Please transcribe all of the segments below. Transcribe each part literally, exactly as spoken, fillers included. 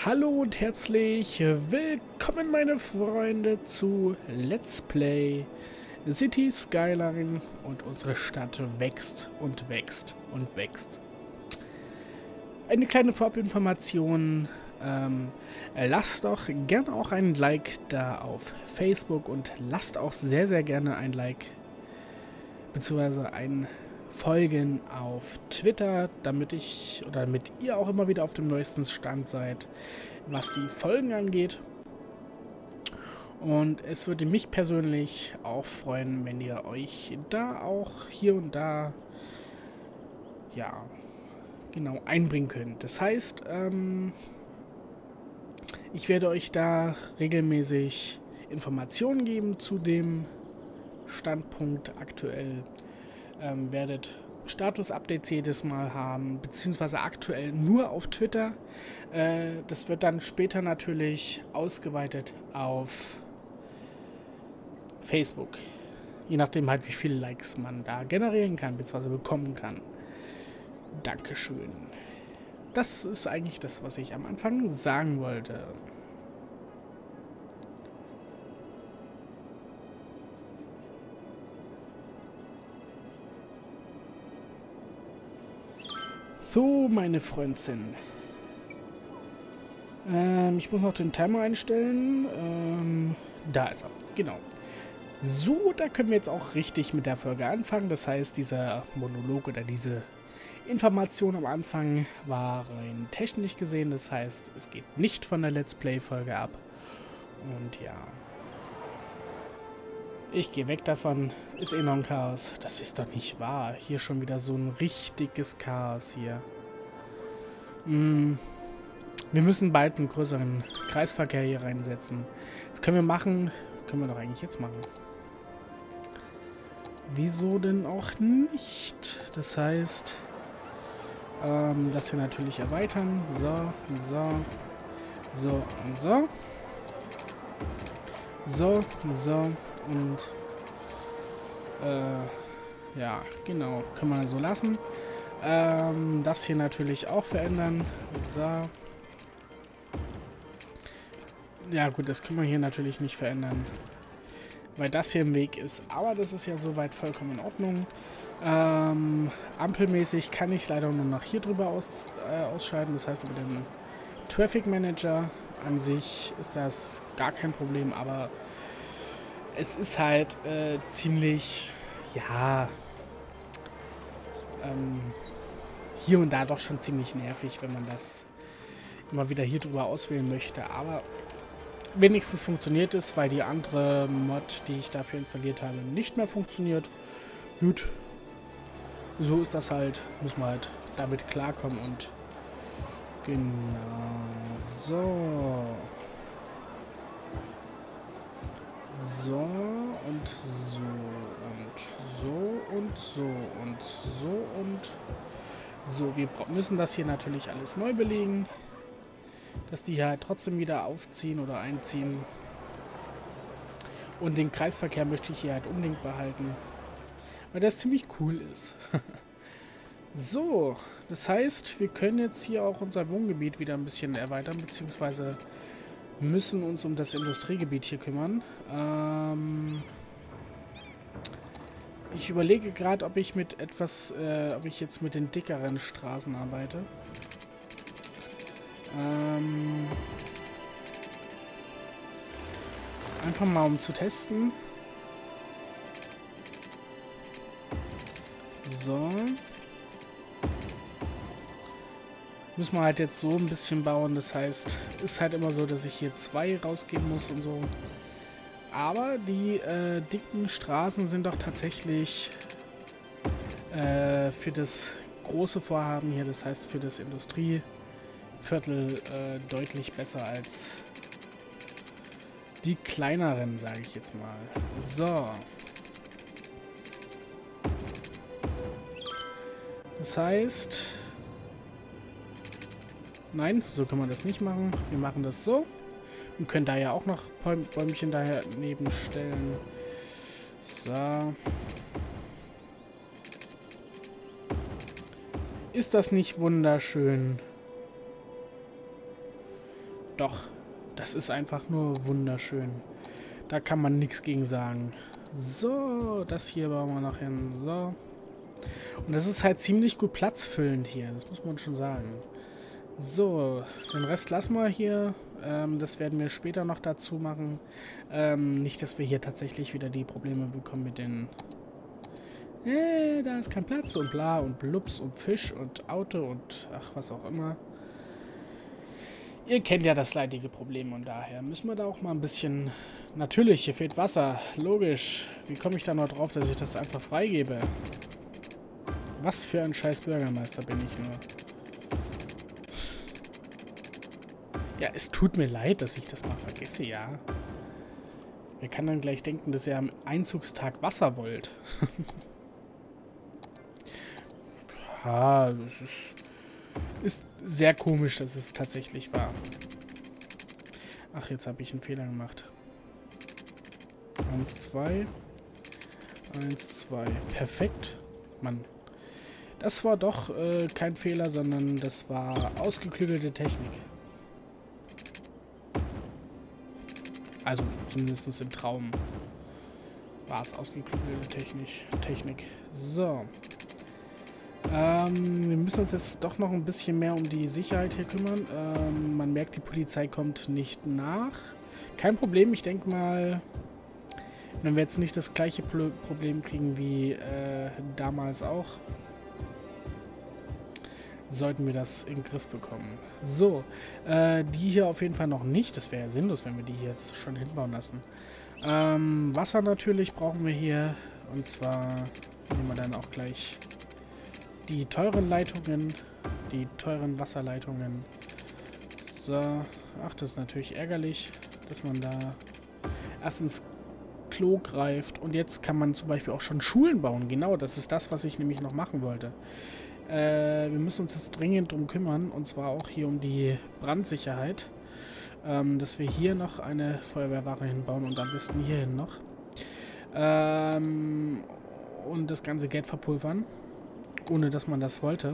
Hallo und herzlich willkommen, meine Freunde, zu Let's Play City Skyline, und unsere Stadt wächst und wächst und wächst. Eine kleine Vorabinformation, ähm, lasst doch gerne auch ein Like da auf Facebook und lasst auch sehr, sehr gerne ein Like bzw. ein Folgen auf Twitter, damit ich oder damit ihr auch immer wieder auf dem neuesten Stand seid, was die Folgen angeht. Und es würde mich persönlich auch freuen, wenn ihr euch da auch hier und da ja genau einbringen könnt. Das heißt, ähm, ich werde euch da regelmäßig Informationen geben zu dem Standpunkt aktuell. Ähm, werdet Status-Updates jedes Mal haben, beziehungsweise aktuell nur auf Twitter. Äh, das wird dann später natürlich ausgeweitet auf Facebook. Je nachdem halt, wie viele Likes man da generieren kann, beziehungsweise bekommen kann. Dankeschön. Das ist eigentlich das, was ich am Anfang sagen wollte. So, meine Freundin. Ähm, ich muss noch den Timer einstellen. Ähm, da ist er. Genau. So, da können wir jetzt auch richtig mit der Folge anfangen. Das heißt, dieser Monolog oder diese Information am Anfang war rein technisch gesehen. Das heißt, es geht nicht von der Let's Play-Folge ab. Und ja. Ich gehe weg davon. Ist eh noch ein Chaos. Das ist doch nicht wahr. Hier schon wieder so ein richtiges Chaos hier. Hm. Wir müssen bald einen größeren Kreisverkehr hier reinsetzen. Das können wir machen. Können wir doch eigentlich jetzt machen. Wieso denn auch nicht? Das heißt, ähm, das hier natürlich erweitern. So, so, so und so. So, so und äh, ja, genau, kann man so lassen. Ähm, das hier natürlich auch verändern. So. Ja gut, das können wir hier natürlich nicht verändern, weil das hier im Weg ist. Aber das ist ja soweit vollkommen in Ordnung. Ähm, ampelmäßig kann ich leider nur noch hier drüber aus, äh, ausschalten. Das heißt, über den Traffic Manager an sich ist das gar kein Problem, aber es ist halt äh, ziemlich, ja, ähm, hier und da doch schon ziemlich nervig, wenn man das immer wieder hier drüber auswählen möchte. Aber wenigstens funktioniert es, weil die andere Mod, die ich dafür installiert habe, nicht mehr funktioniert. Gut, so ist das halt, muss man halt damit klarkommen und genau, so. So und so und so und so und so und so. Wir müssen das hier natürlich alles neu belegen, dass die hier halt trotzdem wieder aufziehen oder einziehen. Und den Kreisverkehr möchte ich hier halt unbedingt behalten, weil das ziemlich cool ist. So, das heißt, wir können jetzt hier auch unser Wohngebiet wieder ein bisschen erweitern, beziehungsweise müssen uns um das Industriegebiet hier kümmern. Ähm ich überlege gerade, ob ich mit etwas, äh, ob ich jetzt mit den dickeren Straßen arbeite. Ähm einfach mal, um zu testen. So. Muss man halt jetzt so ein bisschen bauen. Das heißt, ist halt immer so, dass ich hier zwei rausgehen muss und so. Aber die äh, dicken Straßen sind doch tatsächlich äh, für das große Vorhaben hier, das heißt für das Industrieviertel, äh, deutlich besser als die kleineren, sage ich jetzt mal. So. Das heißt... Nein, so kann man das nicht machen. Wir machen das so. Und können da ja auch noch Bäumchen daneben stellen. So. Ist das nicht wunderschön? Doch, das ist einfach nur wunderschön. Da kann man nichts gegen sagen. So, das hier bauen wir noch hin. So. Und das ist halt ziemlich gut platzfüllend hier. Das muss man schon sagen. So, den Rest lassen wir hier. Ähm, das werden wir später noch dazu machen. Ähm, nicht, dass wir hier tatsächlich wieder die Probleme bekommen mit den... Äh, da ist kein Platz und bla und blups und Fisch und Auto und ach, was auch immer. Ihr kennt ja das leidige Problem und daher müssen wir da auch mal ein bisschen... Natürlich, hier fehlt Wasser. Logisch. Wie komme ich da noch drauf, dass ich das einfach freigebe? Was für ein scheiß Bürgermeister bin ich nur. Ja, es tut mir leid, dass ich das mal vergesse, ja. Wer kann dann gleich denken, dass ihr am Einzugstag Wasser wollt? Ja, das ist, ist sehr komisch, dass es tatsächlich war. Ach, jetzt habe ich einen Fehler gemacht. Eins, zwei. Eins, zwei. Perfekt. Mann. Das war doch äh, kein Fehler, sondern das war ausgeklügelte Technik. Also zumindest im Traum war es ausgeklügelte Technik. Technik. So. Ähm, wir müssen uns jetzt doch noch ein bisschen mehr um die Sicherheit hier kümmern. Ähm, man merkt, die Polizei kommt nicht nach. Kein Problem, ich denke mal, wenn wir jetzt nicht das gleiche Pro Problem kriegen wie äh, damals auch, sollten wir das in den Griff bekommen. So, äh, die hier auf jeden Fall noch nicht. Das wäre ja sinnlos, wenn wir die hier jetzt schon hinbauen lassen. Ähm, Wasser natürlich brauchen wir hier. Und zwar nehmen wir dann auch gleich die teuren Leitungen, die teuren Wasserleitungen. So, ach, das ist natürlich ärgerlich, dass man da erst ins Klo greift. Und jetzt kann man zum Beispiel auch schon Schulen bauen. Genau, das ist das, was ich nämlich noch machen wollte. Äh, wir müssen uns jetzt dringend drum kümmern, und zwar auch hier um die Brandsicherheit, ähm, dass wir hier noch eine Feuerwehrwache hinbauen und am besten hierhin noch. Ähm, und das ganze Geld verpulvern, ohne dass man das wollte.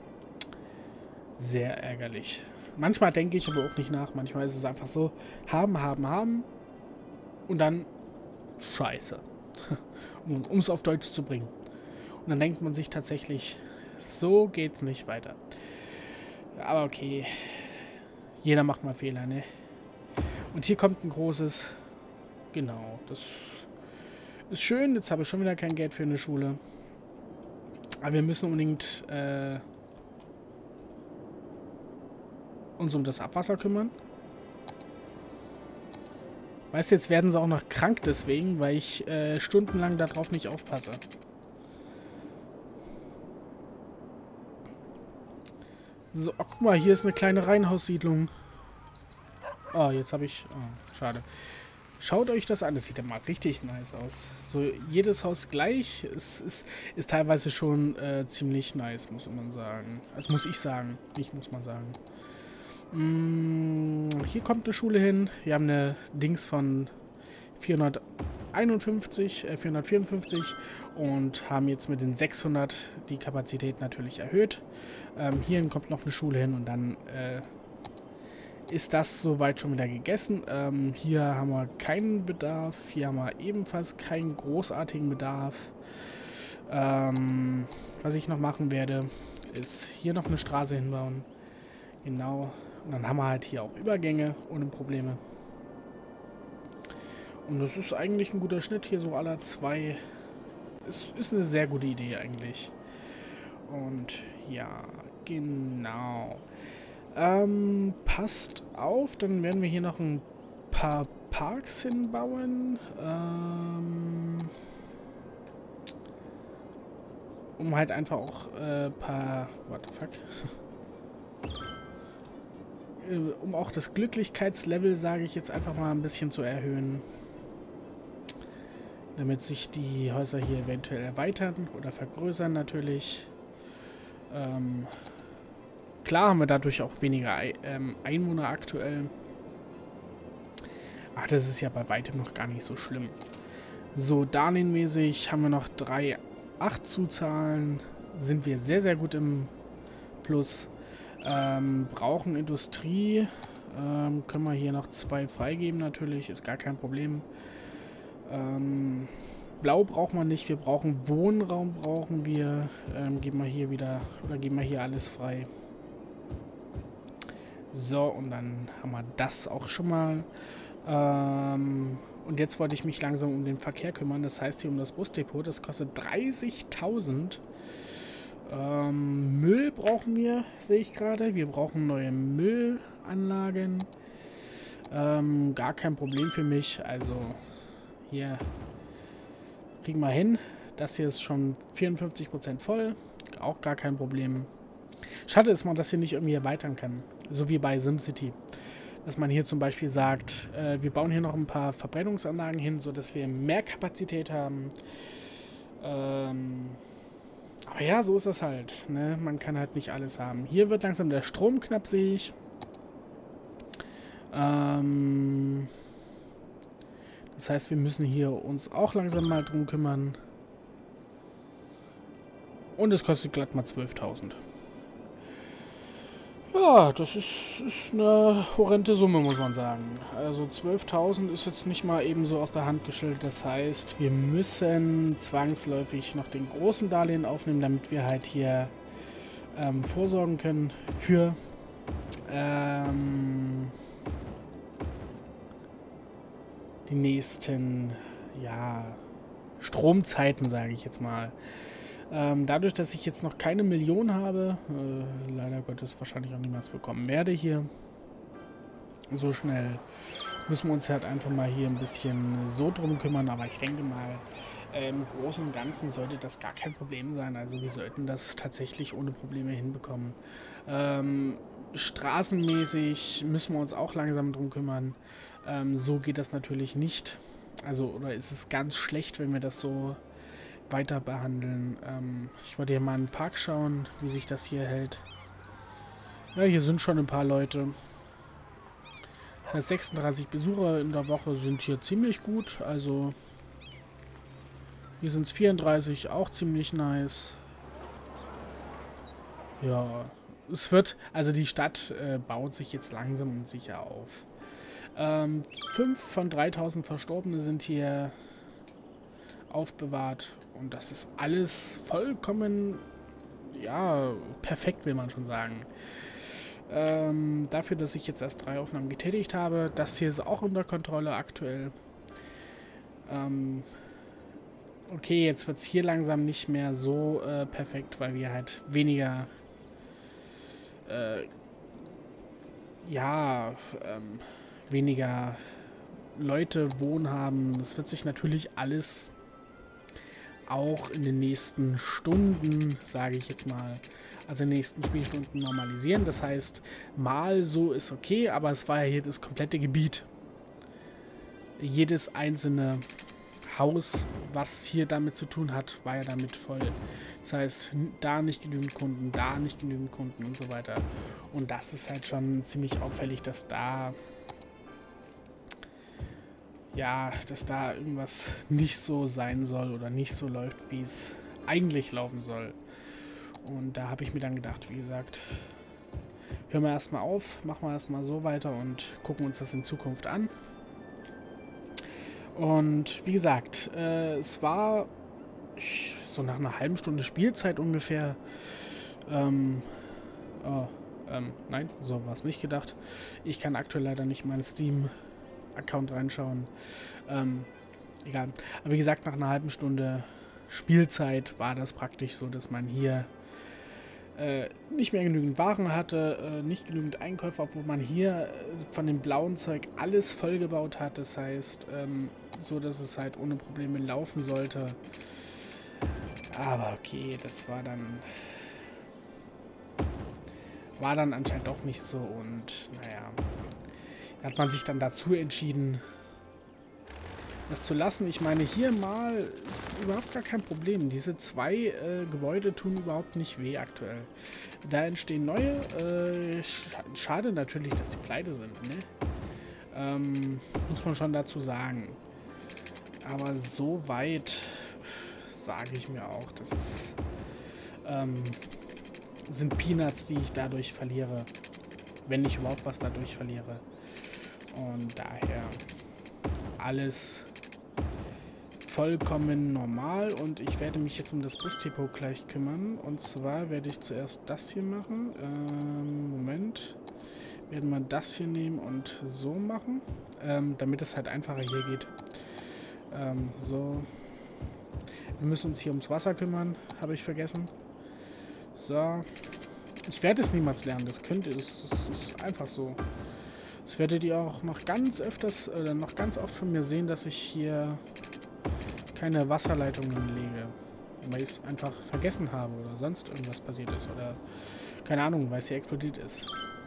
Sehr ärgerlich. Manchmal denke ich aber auch nicht nach, manchmal ist es einfach so, haben, haben, haben und dann Scheiße. Um es auf Deutsch zu bringen. Und dann denkt man sich tatsächlich, so geht's nicht weiter. Aber okay. Jeder macht mal Fehler, ne? Und hier kommt ein großes... Genau, das ist schön. Jetzt habe ich schon wieder kein Geld für eine Schule. Aber wir müssen unbedingt äh, uns um das Abwasser kümmern. Weißt du, jetzt werden sie auch noch krank deswegen, weil ich äh, stundenlang darauf nicht aufpasse. So, oh, guck mal, hier ist eine kleine Reihenhaussiedlung. Oh, jetzt habe ich... Oh, schade. Schaut euch das an, das sieht ja mal richtig nice aus. So, jedes Haus gleich. Es ist, ist teilweise schon äh, ziemlich nice, muss man sagen. Also muss ich sagen, nicht muss man sagen. Mm, hier kommt eine Schule hin. Wir haben eine Dings von vierhunderteinundfünfzig, äh, vierhundertvierundfünfzig und haben jetzt mit den sechshundert die Kapazität natürlich erhöht. Ähm, hierhin kommt noch eine Schule hin und dann äh, ist das soweit schon wieder gegessen. Ähm, hier haben wir keinen Bedarf. Hier haben wir ebenfalls keinen großartigen Bedarf. Ähm, was ich noch machen werde, ist hier noch eine Straße hinbauen. Genau. Und dann haben wir halt hier auch Übergänge ohne Probleme. Und das ist eigentlich ein guter Schnitt hier, so aller zwei. Es ist eine sehr gute Idee eigentlich. Und ja, genau. Ähm, passt auf, dann werden wir hier noch ein paar Parks hinbauen. Ähm, um halt einfach auch ein äh, paar... What the fuck? Um auch das Glücklichkeitslevel, sage ich jetzt einfach mal, ein bisschen zu erhöhen. Damit sich die Häuser hier eventuell erweitern oder vergrößern natürlich. Ähm, klar haben wir dadurch auch weniger ähm, Einwohner aktuell. Ach, das ist ja bei weitem noch gar nicht so schlimm. So, darlehenmäßig haben wir noch drei acht Zuzahlen. Sind wir sehr, sehr gut im Plus. Ähm, brauchen Industrie. Ähm, können wir hier noch zwei freigeben natürlich, ist gar kein Problem. Ähm, Blau braucht man nicht, wir brauchen Wohnraum, brauchen wir. Ähm, geben wir hier wieder, oder geben wir hier alles frei. So, und dann haben wir das auch schon mal. Ähm, und jetzt wollte ich mich langsam um den Verkehr kümmern, das heißt hier um das Busdepot, das kostet dreißigtausend. Ähm, Müll brauchen wir, sehe ich gerade. Wir brauchen neue Müllanlagen. Ähm, gar kein Problem für mich. Also hier kriegen wir hin. Das hier ist schon vierundfünfzig Prozent voll. Auch gar kein Problem. Schade ist man, dass hier nicht irgendwie erweitern kann. So wie bei SimCity. Dass man hier zum Beispiel sagt, äh, wir bauen hier noch ein paar Verbrennungsanlagen hin, sodass wir mehr Kapazität haben. Ähm... Aber ja, so ist das halt. Ne? Man kann halt nicht alles haben. Hier wird langsam der Strom knapp, sehe ich. Ähm das heißt, wir müssen hier uns auch langsam mal drum kümmern. Und es kostet glatt mal zwölftausend. Ja, das ist, ist eine horrende Summe, muss man sagen. Also zwölftausend ist jetzt nicht mal eben so aus der Hand geschüttelt. Das heißt, wir müssen zwangsläufig noch den großen Darlehen aufnehmen, damit wir halt hier ähm, vorsorgen können für ähm, die nächsten, ja, Stromzeiten, sage ich jetzt mal. Ähm, dadurch, dass ich jetzt noch keine Million habe, äh, leider Gottes wahrscheinlich auch niemals bekommen werde hier, so schnell, müssen wir uns halt einfach mal hier ein bisschen so drum kümmern. Aber ich denke mal, äh, im Großen und Ganzen sollte das gar kein Problem sein. Also wir sollten das tatsächlich ohne Probleme hinbekommen. Ähm, straßenmäßig müssen wir uns auch langsam drum kümmern. Ähm, so geht das natürlich nicht. Also, oder ist es ganz schlecht, wenn wir das so weiter behandeln. Ähm, ich wollte hier mal in den Park schauen, wie sich das hier hält. Ja, hier sind schon ein paar Leute. Das heißt, sechsunddreißig Besucher in der Woche sind hier ziemlich gut. Also hier sind es vierunddreißig, auch ziemlich nice. Ja, es wird, also die Stadt äh, baut sich jetzt langsam und sicher auf. Ähm, fünf von dreitausend Verstorbene sind hier aufbewahrt. Und das ist alles vollkommen, ja, perfekt, will man schon sagen. Ähm, dafür, dass ich jetzt erst drei Aufnahmen getätigt habe. Das hier ist auch unter Kontrolle aktuell. Ähm, okay, jetzt wird es hier langsam nicht mehr so äh, perfekt, weil wir halt weniger, äh, ja, ähm, weniger Leute wohnen haben. Das wird sich natürlich alles auch in den nächsten Stunden, sage ich jetzt mal, also in den nächsten Spielstunden normalisieren. Das heißt, mal so ist okay, aber es war ja hier das komplette Gebiet. Jedes einzelne Haus, was hier damit zu tun hat, war ja damit voll. Das heißt, da nicht genügend Kunden, da nicht genügend Kunden und so weiter. Und das ist halt schon ziemlich auffällig, dass da ja, dass da irgendwas nicht so sein soll oder nicht so läuft, wie es eigentlich laufen soll. Und da habe ich mir dann gedacht, wie gesagt, hören wir erstmal auf, machen wir erstmal so weiter und gucken uns das in Zukunft an. Und wie gesagt, äh, es war so nach einer halben Stunde Spielzeit ungefähr. Ähm, oh, ähm, nein, so war es nicht gedacht. Ich kann aktuell leider nicht meinen Steam Account reinschauen. Ähm, egal. Aber wie gesagt, nach einer halben Stunde Spielzeit war das praktisch so, dass man hier äh, nicht mehr genügend Waren hatte, äh, nicht genügend Einkäufe, obwohl man hier äh, von dem blauen Zeug alles vollgebaut hat. Das heißt, ähm, so, dass es halt ohne Probleme laufen sollte. Aber okay, das war dann war dann anscheinend auch nicht so und naja. Hat man sich dann dazu entschieden, das zu lassen. Ich meine, hier mal ist überhaupt gar kein Problem. Diese zwei äh, Gebäude tun überhaupt nicht weh aktuell. Da entstehen neue. Äh, schade natürlich, dass die pleite sind, ne? Ähm, muss man schon dazu sagen. Aber so weit sage ich mir auch, das ist, ähm, sind Peanuts, die ich dadurch verliere. wenn ich überhaupt was dadurch verliere. Und daher alles vollkommen normal und ich werde mich jetzt um das Busdepot gleich kümmern. Und zwar werde ich zuerst das hier machen. Ähm, Moment. Werden wir das hier nehmen und so machen, ähm, damit es halt einfacher hier geht. Ähm, so. Wir müssen uns hier ums Wasser kümmern, habe ich vergessen. So. Ich werde es niemals lernen, das könnt ihr, das, das ist einfach so. Das werdet ihr auch noch ganz öfters, äh, noch ganz oft von mir sehen, dass ich hier keine Wasserleitungen lege. Weil ich es einfach vergessen habe oder sonst irgendwas passiert ist oder keine Ahnung, weil es hier explodiert ist.